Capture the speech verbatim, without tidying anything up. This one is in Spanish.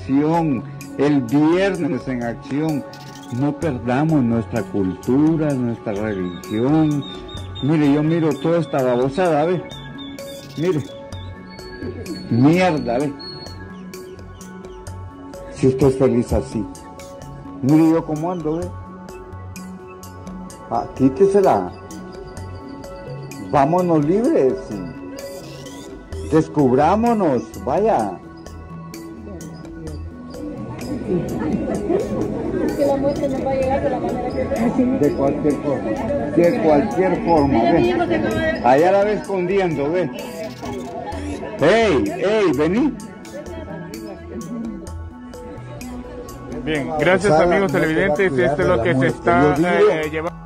acción, el viernes en acción. No perdamos nuestra cultura, nuestra religión. Mire, yo miro toda esta babosada, ¿ve? Mire. Mierda, ¿ve? Si usted es feliz así. Mire yo cómo ando, ¿ve? Ah, quítesela. Vámonos libres. Descubrámonos, vaya. Que la muerte nos va a llegar de la manera que sea. De cualquier forma. De cualquier forma, ve. Allá la ve escondiendo, ve. ¡Ey, ey, vení! Bien, gracias amigos televidentes, esto es lo que se está eh, llevando.